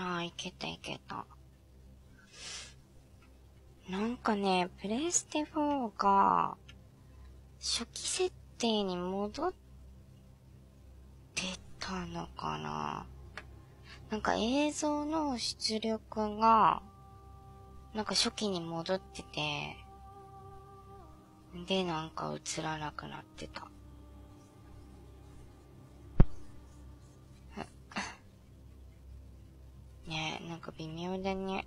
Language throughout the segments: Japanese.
ああ、いけたいけた。なんかね、プレステ4が、初期設定に戻ってたのかな。なんか映像の出力が、なんか初期に戻ってて、で、なんか映らなくなってた。ねえ、なんか微妙だね。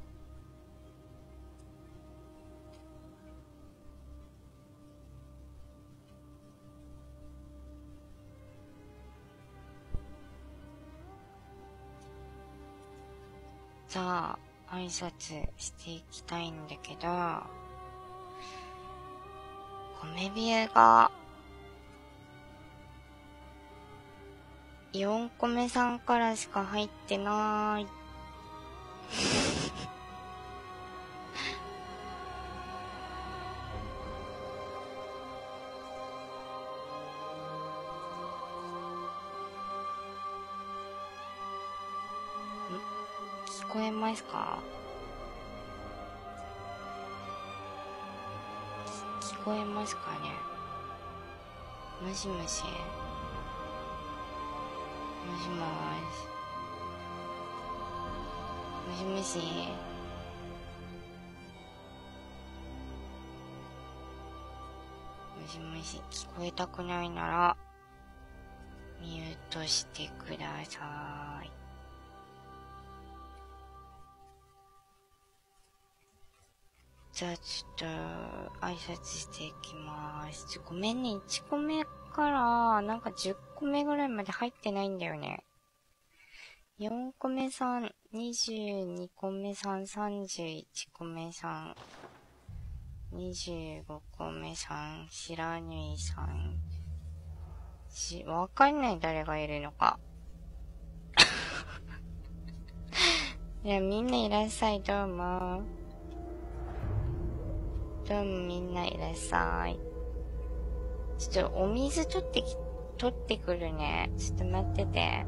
さあ、挨拶していきたいんだけど、米ビエが、4個目さんからしか入ってなーい。聞こえますか？聞こえますかね？もしもし？もしもーし。もしもし？もしもし、聞こえたくないなら、ミュートしてください。じゃあちょっと、挨拶していきまーす。ごめんね、1個目から、なんか10個目ぐらいまで入ってないんだよね。4個目さん、22個目さん、31個目さん、25個目さん、白縫いさん、わかんない誰がいるのか。いや、みんないらっしゃい、どうも。どうもみんないらっしゃい。ちょっとお水取ってくるね。ちょっと待ってて。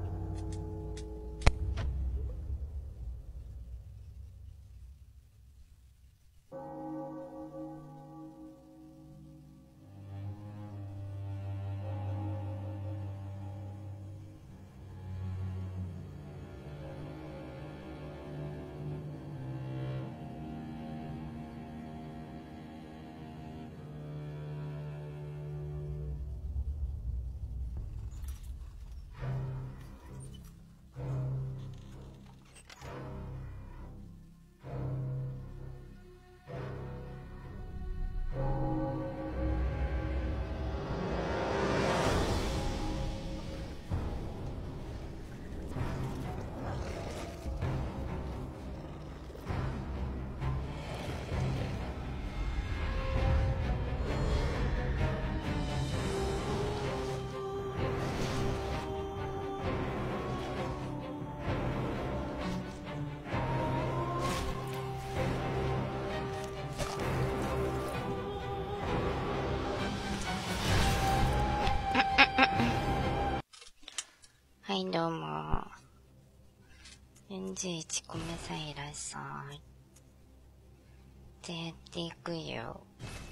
はい、どうも。41個目さんいらっしゃい。で、やっていくよ。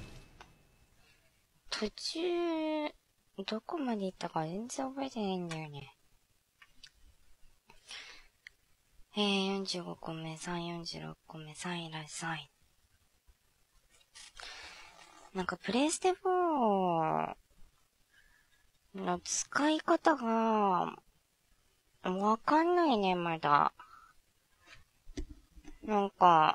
途中、どこまで行ったか全然覚えてないんだよね。45個目さん、46個目さんいらっしゃい。なんかプレイステ4の使い方が、わかんないね、まだ。なんか、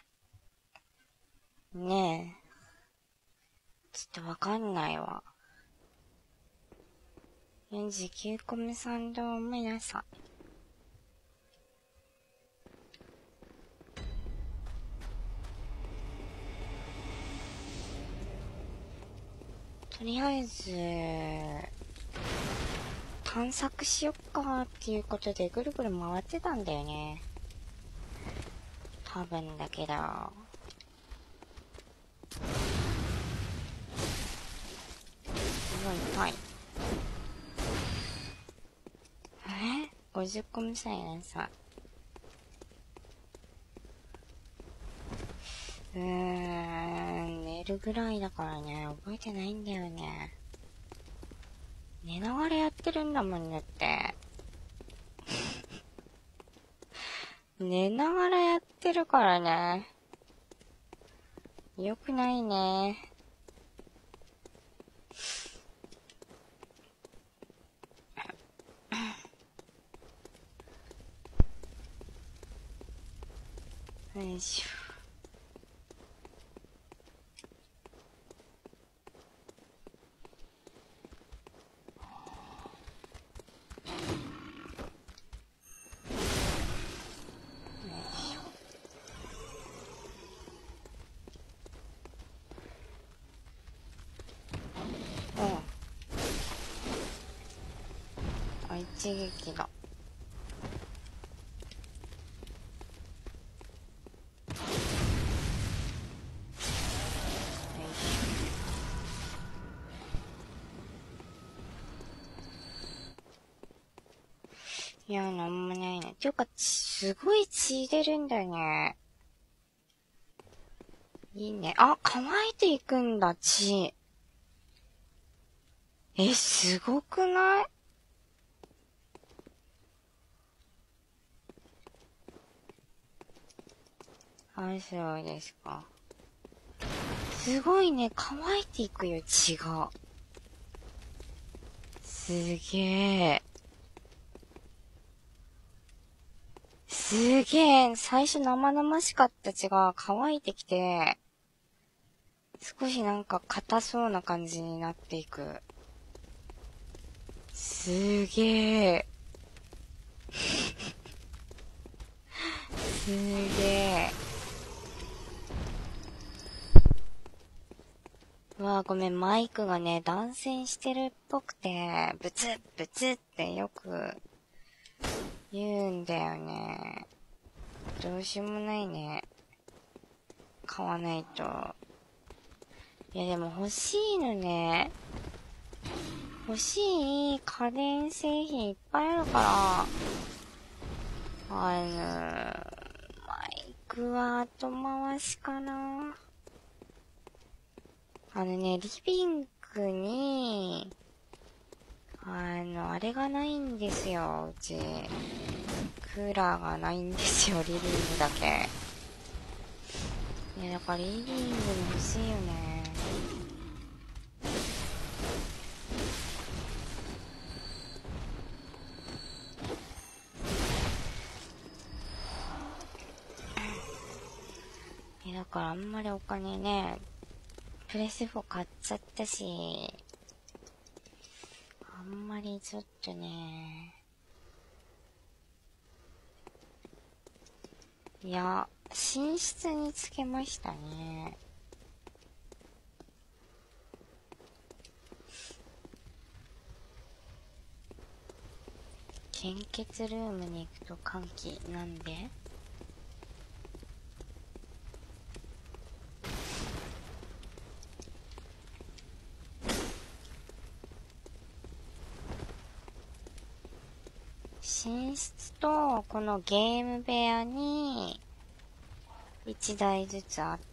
ねえ。ちょっとわかんないわ。49個目さんどうもなさ。とりあえず、探索しよっかっていうことでぐるぐる回ってたんだよね。多分だけど。すごい痛い。50個目さんやさ。 寝るぐらいだからね、覚えてないんだよね。寝ながらやってるんだもんねって。寝ながらやってるからね。よくないね。よいしょ。一撃だ。いや、なんもないね。ていうか、すごい血出るんだよね。いいね。あ、乾いていくんだ、血。すごくない？あ、そうですか。すごいね、乾いていくよ、血が。すげえ。すげえ。最初生々しかった血が乾いてきて、少しなんか硬そうな感じになっていく。すげえ。すげえ。うわぁ、ごめん、マイクがね、断線してるっぽくて、ブツッ、ブツッってよく言うんだよね。どうしようもないね。買わないと。いやでも欲しいのね。欲しい家電製品いっぱいあるから、マイクは後回しかな。リビングに、あれがないんですよ、うち。クーラーがないんですよ、リビングだけ。いや、だからリビングに欲しいよね。いや、だからあんまりお金ね、プレス4買っちゃったし、あんまりちょっとね、いや、寝室につけましたね。献血ルームに行くと歓喜なんで？寝室とこのゲーム部屋に1台ずつあって、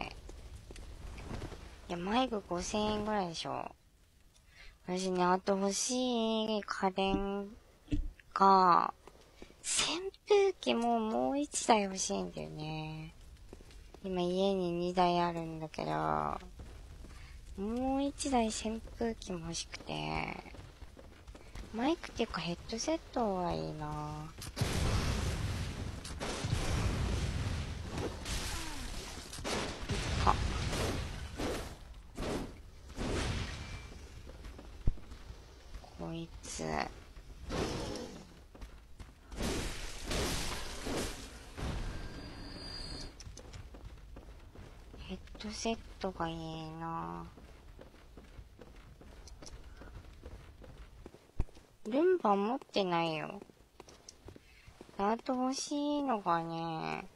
いや、マイク5000円ぐらいでしょ。私ね、あと欲しい家電が、扇風機ももう1台欲しいんだよね。今家に2台あるんだけど、もう1台扇風機も欲しくて、マイクっていうかヘッドセットがいいな。あ、こいつ。ヘッドセットがいいな。ルンバ持ってないよ。あと欲しいのがね、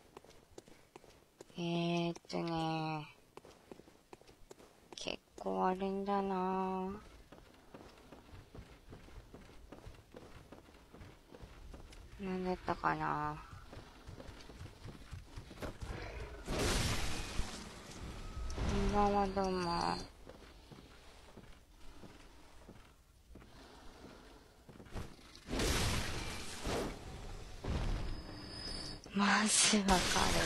結構あるんだな。なんだったかな。 ばんは、どうも。まずわかる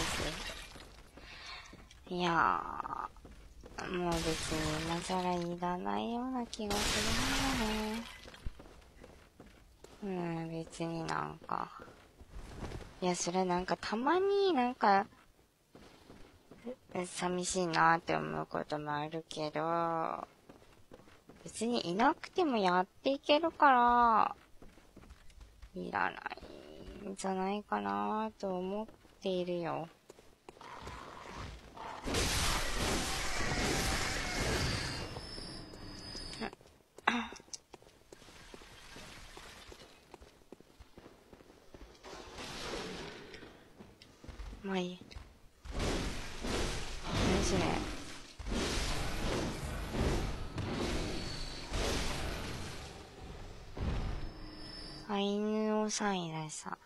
ぜ。いやー、もう別に今更いらないような気がするんだね。別になんか。いや、それなんかたまになんか、寂しいなって思うこともあるけど、別にいなくてもやっていけるから、いらないんじゃないかなと思っているよ。まあいい。何それ。アイヌオさんいらっしゃ。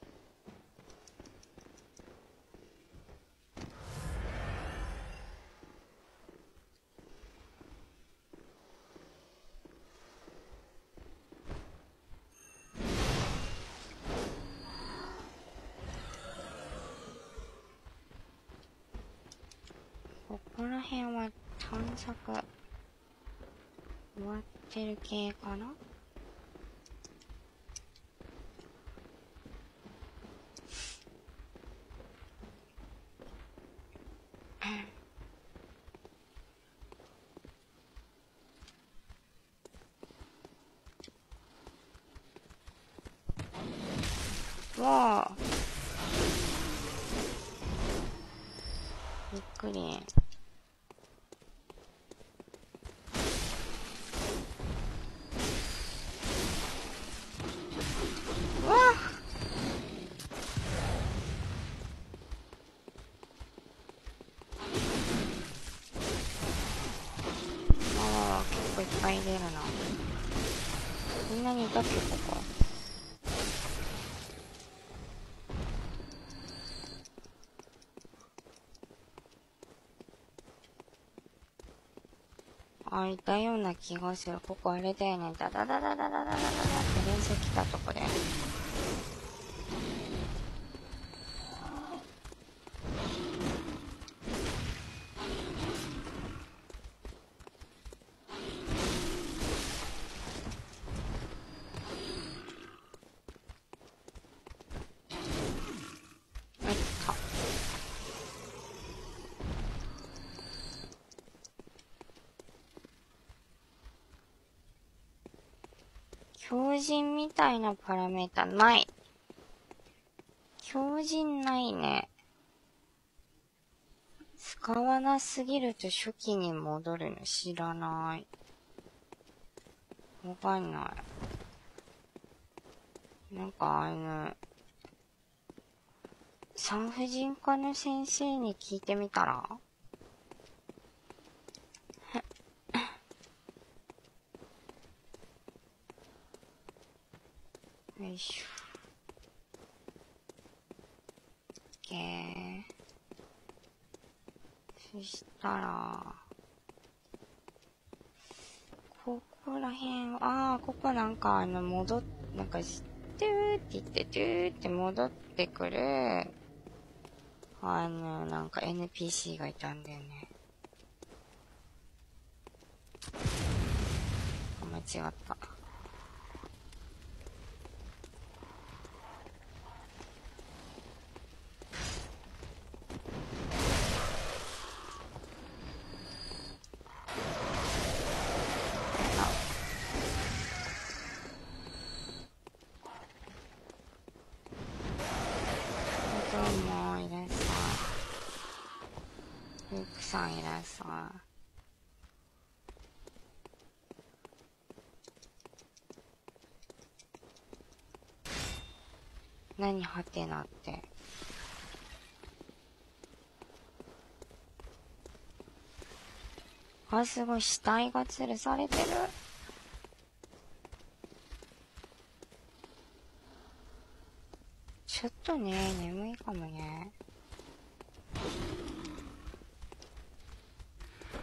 ここら辺は探索終わってる系かな。わあ、びっくり。わあ、結構いっぱい出るな。みんなにいたっけ、ここ。あ、いたような気がする。ここあれだよね。ダダダダダダダダダって連射来たとこで。強靭みたいなパラメータない。強靭ないね。使わなすぎると初期に戻るの知らない。わかんない。なんか産婦人科の先生に聞いてみたら？よいしょ。そしたら、ここら辺、ここなんかなんか、トゥーって言って、トゥーって戻ってくる、なんか NPC がいたんだよね。間違った。どうも、いらっしゃい。ルークさんいらっしゃい。何はてなって。すごい死体が吊るされてる。ちょっとね、眠いかもね。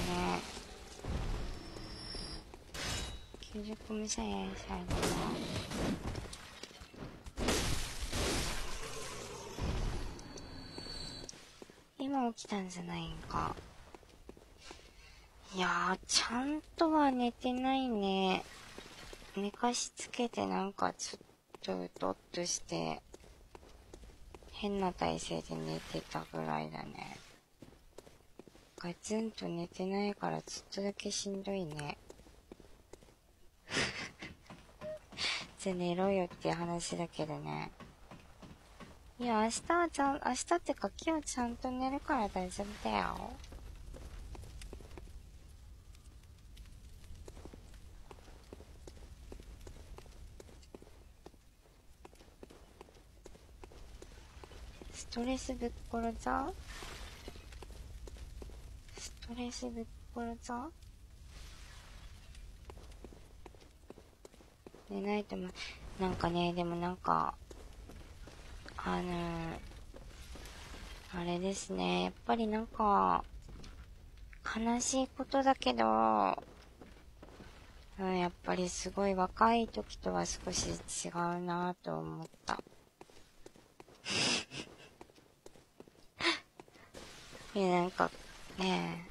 ね。90個目さえされたの。今起きたんじゃないんか。いやー、ちゃんとは寝てないね。寝かしつけてなんかちょっとうとっとして、変な体勢で寝てたぐらいだね。ガツンと寝てないからちょっとだけしんどいね。じゃあ寝ろよっていう話だけどね。いや、明日ってか今日ちゃんと寝るから大丈夫だよ。ストレスぶっ殺ざストレスぶっ殺ざ寝ないとも、なんかね、でもなんか、あれですね、やっぱりなんか、悲しいことだけど、やっぱりすごい若い時とは少し違うなぁと思った。なんか、ね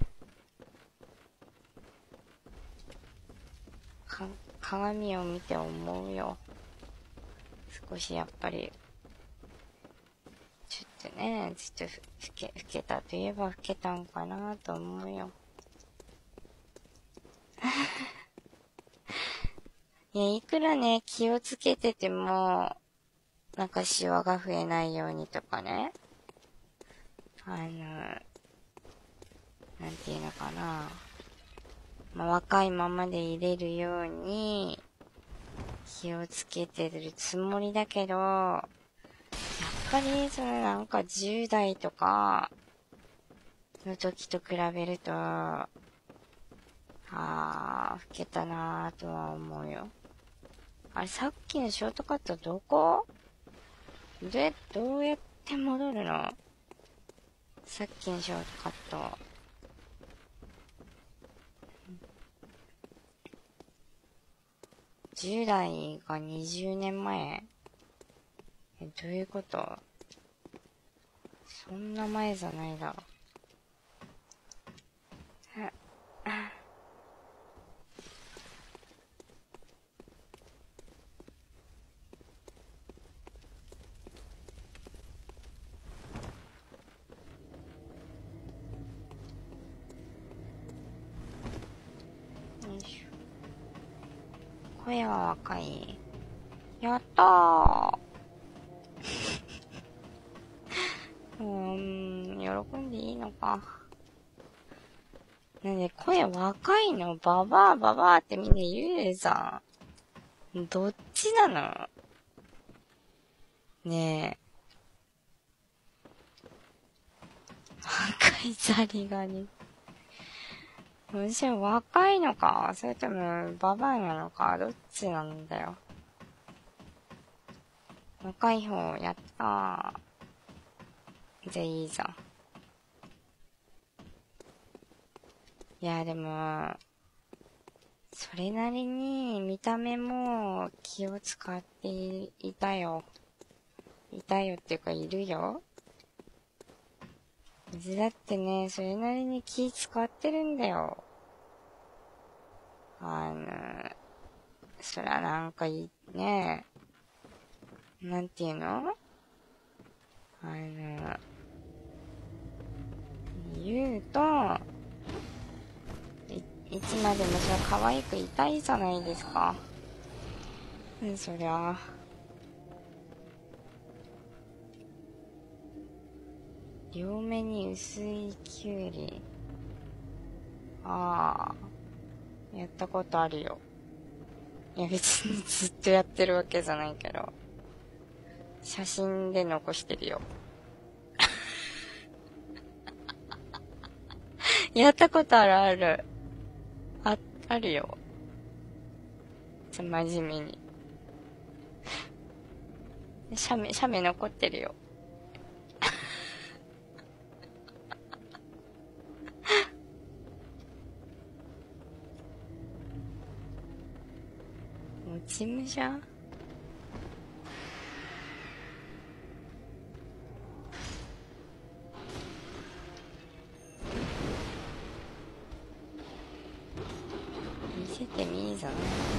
鏡を見て思うよ。少しやっぱり、ちょっとね、ちょっと老けたといえば老けたんかなと思うよ。いや、いくらね、気をつけてても、なんかシワが増えないようにとかね。なんていうのかな。まあ、若いままでいれるように、気をつけてるつもりだけど、やっぱり、なんか10代とか、の時と比べると、老けたなぁとは思うよ。あれ、さっきのショートカットどこ？どうやって戻るの？さっきのショートカット。10代が20年前？どういうこと？そんな前じゃないだろ。よいしょ。声は若い。やったー。喜んでいいのか。なんで、声若いのババアババアってみんな言うじゃん。どっちなの？ねえ。若いザリガニ。むしろ若いのかそれともババアなのかどっちなんだよ。若い方やったー。じゃあいいじゃん。いや、でも、それなりに見た目も気を使っていたよ。いたよっていうかいるよ。うちだってね、それなりに気使ってるんだよ。そらなんかね、なんていうの？言うと、いつまでも可愛くいたいじゃないですか。そりゃ。両目に薄いキュウリ。やったことあるよ。いや別にずっとやってるわけじゃないけど。写真で残してるよ。やったことある。あるよ。真面目に。写メ残ってるよ。 事務所？見せてみーぞ。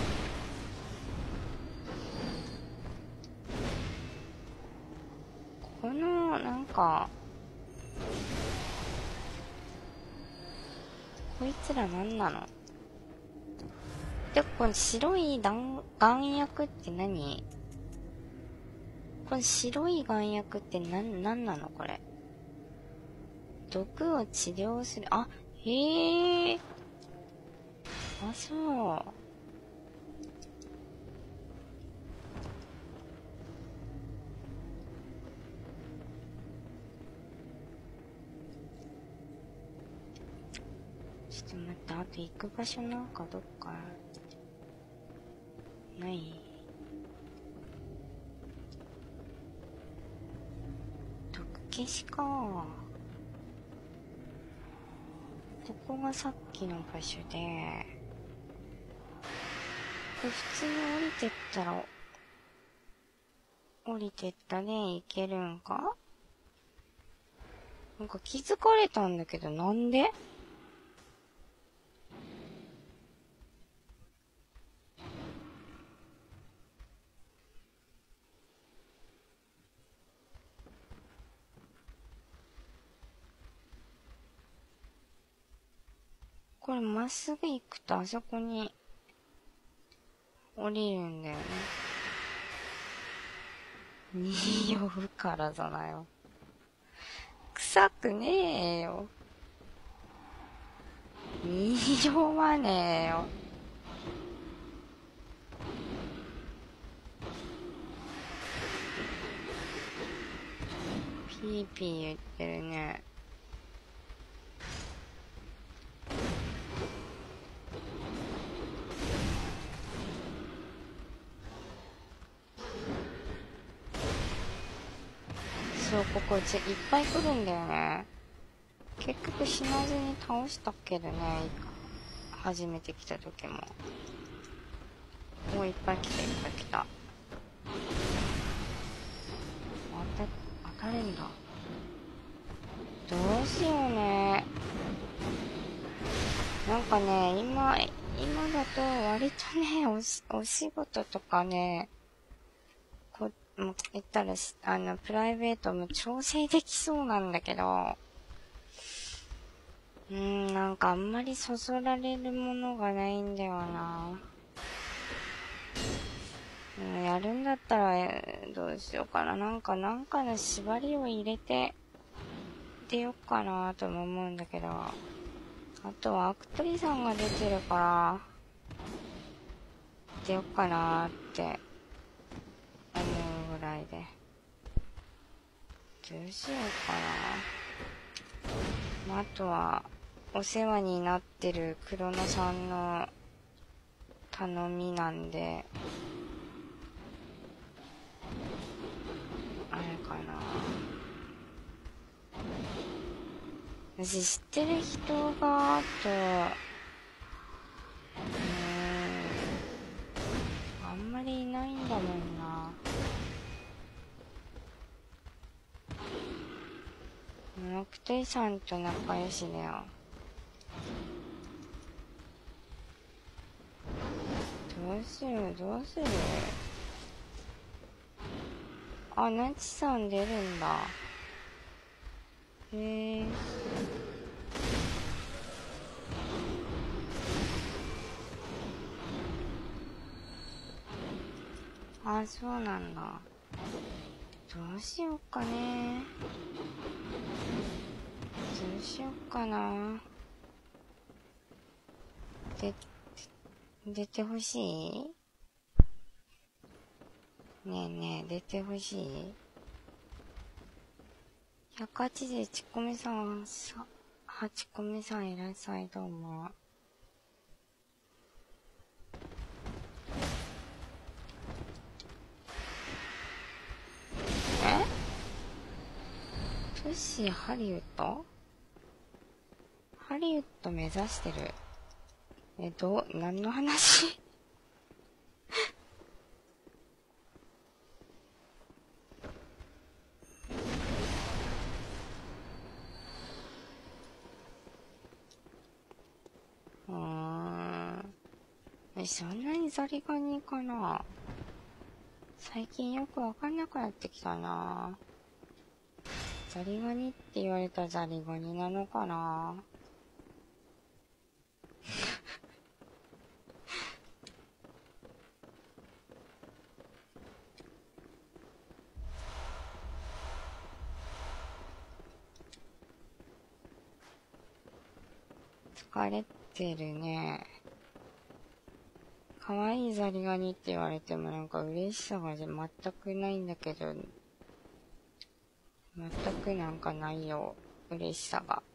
この、なんか、こいつらなんなの？で、この白い眼薬って何？この白い眼薬ってなんなのこれ。毒を治療する。あ、へえ。あ、そう。ちょっと待って、あと行く場所なんかどっかない？毒消しか。ここがさっきの場所で、これ普通に降りてったね、いけるんか？なんか気づかれたんだけど、なんで？これまっすぐ行くとあそこに降りるんだよね。匂うからじゃないよ。臭くねえよ。匂わねえよ。ピーピー言ってるね。そう、ここいっぱい来るんだよね。結局死なずに倒したけどね、初めて来た時も。もういっぱい来た。当たるんだ。どうしようね。なんかね、今だと割とね、お仕事とかね、もう言ったらプライベートも調整できそうなんだけど、なんかあんまりそそられるものがないんだよな。やるんだったら、どうしようかな。なんかの縛りを入れて、出よっかなとも思うんだけど、あとはアクトリさんが出てるから、出よっかなって思うぐらいで。どうしようかな。あとは、お世話になってる黒野さんの頼みなんで、あれかな。私知ってる人が、あんまりいないんだもんな。アクトリさんと仲良しだよ。どうする？あ、ナチさん出るんだ。へえ。あ、そうなんだ。どうしようかね。どうしようかな。出てほしい？ねえねえ、出てほしい？ 181 個目さん、8個目さんいらっしゃい、どうも。トシハリウッド目指してる。何の話？ そんなにザリガニかな。最近よくわかんなくなってきたな。ザリガニって言われたらザリガニなのかな。疲れてるね。可愛いザリガニって言われてもなんか嬉しさが全くないんだけど、全くなんかないよ。嬉しさが。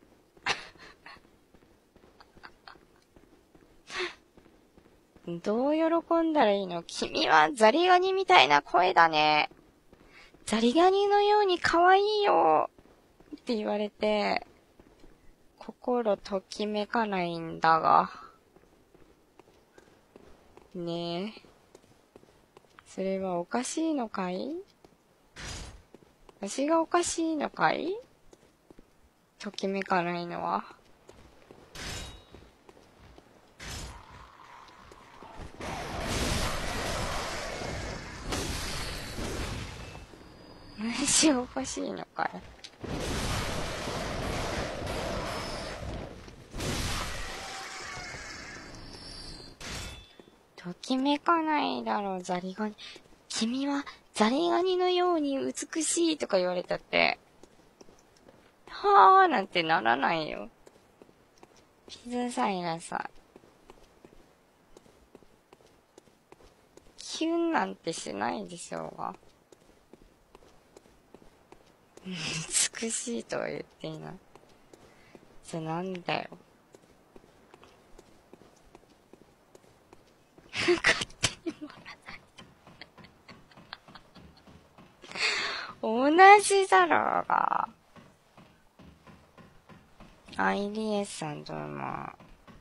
どう喜んだらいいの？君はザリガニみたいな声だね。ザリガニのように可愛いよって言われて、心ときめかないんだが。ねえ。それはおかしいのかい？私がおかしいのかい？ときめかないのは。私がおかしいのかい？ときめかないだろう、ザリガニ。君はザリガニのように美しいとか言われたって。はーなんてならないよ。ピザサイラさ、キュンなんてしないでしょうが。美しいとは言っていない。じゃなんだよ。勝手にもらない。同じだろうが。IDS さんとも、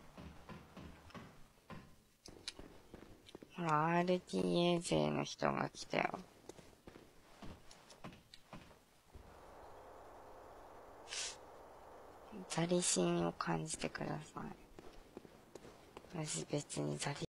ほら、RTA 勢の人が来たよ。ザリ心を感じてください。私別にザリ